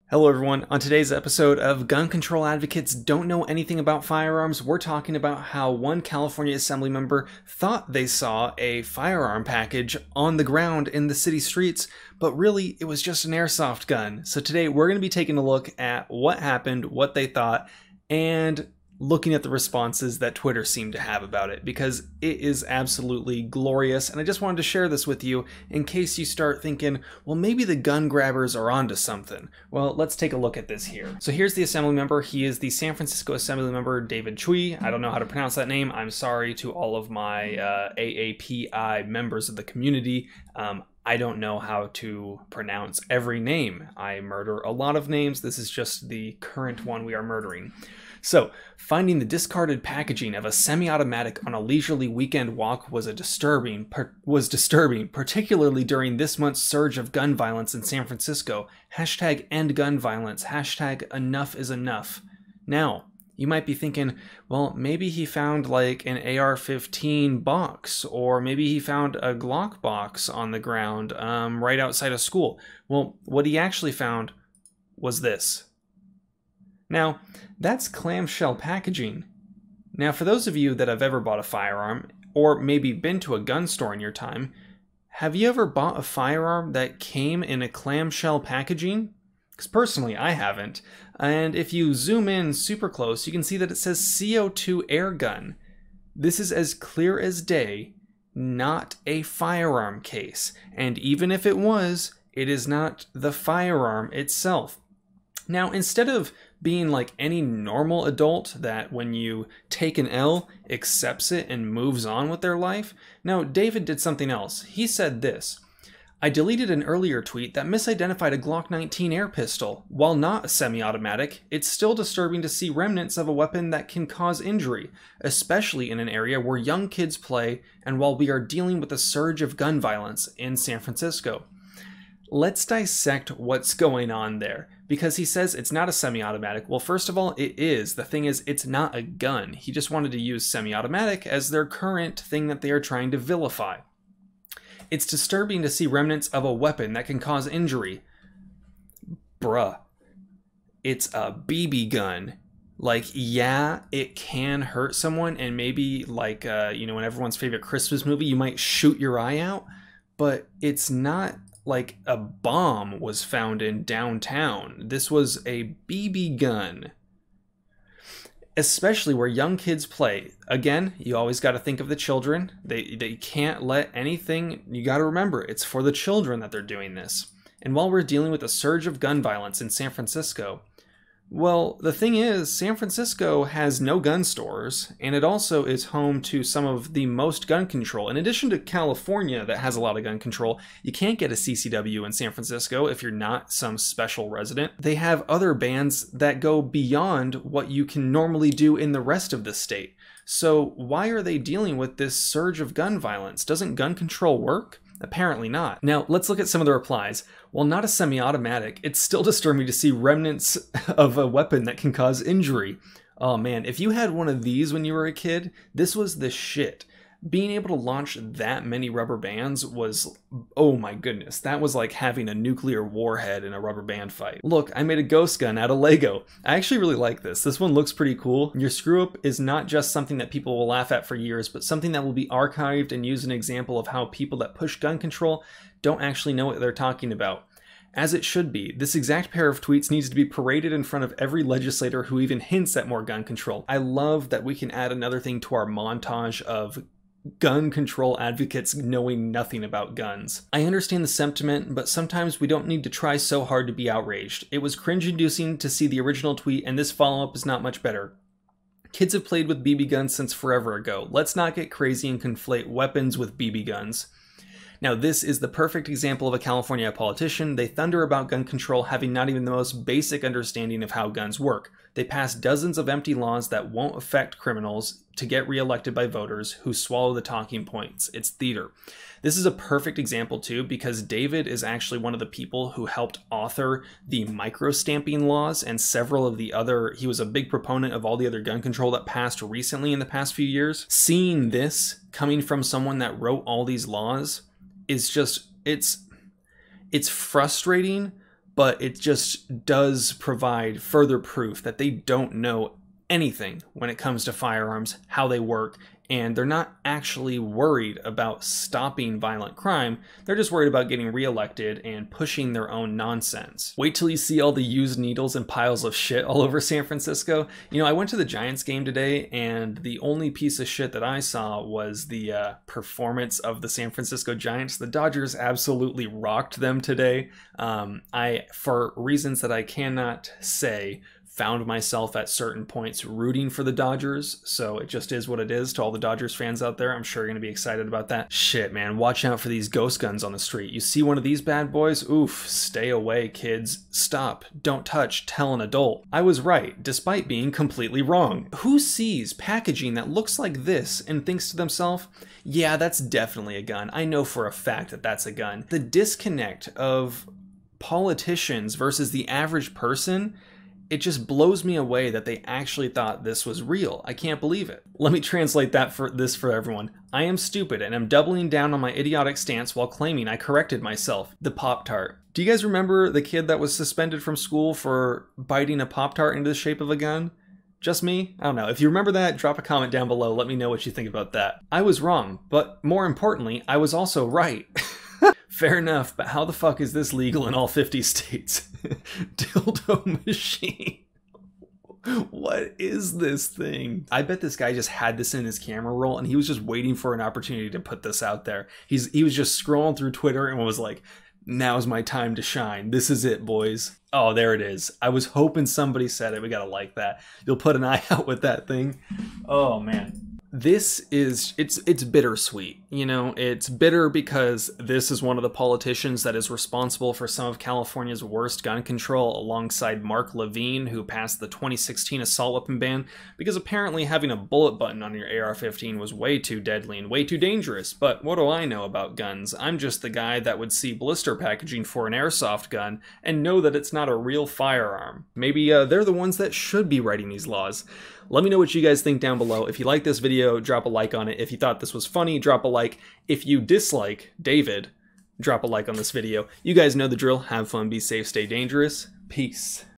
Hello everyone, on today's episode of Gun Control Advocates Don't Know Anything About Firearms, we're talking about how one California Assembly member thought they saw a firearm package on the ground in the city streets, but really it was just an airsoft gun. So today we're going to be taking a look at what happened, what they thought, and looking at the responses that Twitter seemed to have about it, because it is absolutely glorious, and I just wanted to share this with you in case you start thinking, well, maybe the gun grabbers are onto something. Well, let's take a look at this here. So here's the Assembly member. He is the San Francisco Assembly Member David Chiu. I don't know how to pronounce that name. I'm sorry to all of my AAPI members of the community. I don't know how to pronounce every name. I murder a lot of names. This is just the current one we are murdering. So, finding the discarded packaging of a semi-automatic on a leisurely weekend walk was disturbing, particularly during this month's surge of gun violence in San Francisco. Hashtag end gun violence. Hashtag enough is enough. Now, you might be thinking, well, maybe he found like an AR-15 box, or maybe he found a Glock box on the ground right outside of school. Well, what he actually found was this. Now, that's clamshell packaging. Now, for those of you that have ever bought a firearm, or maybe been to a gun store in your time, have you ever bought a firearm that came in a clamshell packaging? Because personally, I haven't. And if you zoom in super close, you can see that it says CO2 air gun. This is as clear as day, not a firearm case. And even if it was, it is not the firearm itself. Now, instead of being like any normal adult that when you take an L, accepts it and moves on with their life, no, David did something else. He said this: I deleted an earlier tweet that misidentified a Glock 19 air pistol. While not a semi-automatic, it's still disturbing to see remnants of a weapon that can cause injury, especially in an area where young kids play and while we are dealing with a surge of gun violence in San Francisco. Let's dissect what's going on there, because he says it's not a semi-automatic. Well, first of all, it is. The thing is, it's not a gun. He just wanted to use semi-automatic as their current thing that they are trying to vilify. It's disturbing to see remnants of a weapon that can cause injury. Bruh, it's a BB gun. Like, yeah, it can hurt someone, and maybe like, in everyone's favorite Christmas movie, you might shoot your eye out, but it's not like a bomb was found in downtown. This was a BB gun. Especially where young kids play. Again, you always got to think of the children. They can't let anything, you got to remember, it's for the children that they're doing this. And while we're dealing with a surge of gun violence in San Francisco, well, the thing is, San Francisco has no gun stores, and it also is home to some of the most gun control. In addition to California that has a lot of gun control, you can't get a CCW in San Francisco if you're not some special resident. They have other bans that go beyond what you can normally do in the rest of the state. So why are they dealing with this surge of gun violence? Doesn't gun control work? Apparently not. Now, let's look at some of the replies. While not a semi-automatic, it's still disturbing to see remnants of a weapon that can cause injury. Oh man, if you had one of these when you were a kid, this was the shit. Being able to launch that many rubber bands was, oh my goodness, that was like having a nuclear warhead in a rubber band fight. Look, I made a ghost gun out of Lego. I actually really like this. This one looks pretty cool. Your screw up is not just something that people will laugh at for years, but something that will be archived and used an example of how people that push gun control don't actually know what they're talking about. As it should be, this exact pair of tweets needs to be paraded in front of every legislator who even hints at more gun control. I love that we can add another thing to our montage of gun control advocates knowing nothing about guns. I understand the sentiment, but sometimes we don't need to try so hard to be outraged. It was cringe-inducing to see the original tweet, and this follow-up is not much better. Kids have played with BB guns since forever ago. Let's not get crazy and conflate weapons with BB guns. Now, this is the perfect example of a California politician. They thunder about gun control, having not even the most basic understanding of how guns work. They pass dozens of empty laws that won't affect criminals to get reelected by voters who swallow the talking points. It's theater. This is a perfect example too, because David is actually one of the people who helped author the micro-stamping laws and several of the other, he was a big proponent of all the other gun control that passed recently in the past few years. Seeing this coming from someone that wrote all these laws is just, it's frustrating, but it just does provide further proof that they don't know anything when it comes to firearms, how they work, and they're not actually worried about stopping violent crime. They're just worried about getting reelected and pushing their own nonsense. Wait till you see all the used needles and piles of shit all over San Francisco. You know, I went to the Giants game today, and the only piece of shit that I saw was the performance of the San Francisco Giants. The Dodgers absolutely rocked them today. I, for reasons that I cannot say, found myself at certain points rooting for the Dodgers, so it just is what it is. To all the Dodgers fans out there, I'm sure you're gonna be excited about that. Shit, man, watch out for these ghost guns on the street. You see one of these bad boys? Oof, stay away, kids. Stop, don't touch, tell an adult. I was right, despite being completely wrong. Who sees packaging that looks like this and thinks to themselves, yeah, that's definitely a gun. I know for a fact that that's a gun. The disconnect of politicians versus the average person, it just blows me away that they actually thought this was real. I can't believe it. Let me translate that for everyone. I am stupid and I'm doubling down on my idiotic stance while claiming I corrected myself. The Pop-Tart. Do you guys remember the kid that was suspended from school for biting a Pop-Tart into the shape of a gun? Just me? I don't know. If you remember that, drop a comment down below. Let me know what you think about that. I was wrong, but more importantly, I was also right. Fair enough, but how the fuck is this legal in all 50 states? Dildo machine. What is this thing? I bet this guy just had this in his camera roll and he was just waiting for an opportunity to put this out there. He was just scrolling through Twitter and was like, now's my time to shine. This is it, boys. Oh, there it is. I was hoping somebody said it. We gotta like that. You'll put an eye out with that thing. Oh, man. This is, it's bittersweet, you know, it's bitter because this is one of the politicians that is responsible for some of California's worst gun control alongside Mark Levine, who passed the 2016 assault weapon ban because apparently having a bullet button on your AR-15 was way too deadly and way too dangerous. But what do I know about guns? I'm just the guy that would see blister packaging for an airsoft gun and know that it's not a real firearm. Maybe they're the ones that should be writing these laws. Let me know what you guys think down below. If you like this video, drop a like on it. If you thought this was funny, drop a like. If you dislike David, drop a like on this video. You guys know the drill. Have fun, be safe, stay dangerous. Peace.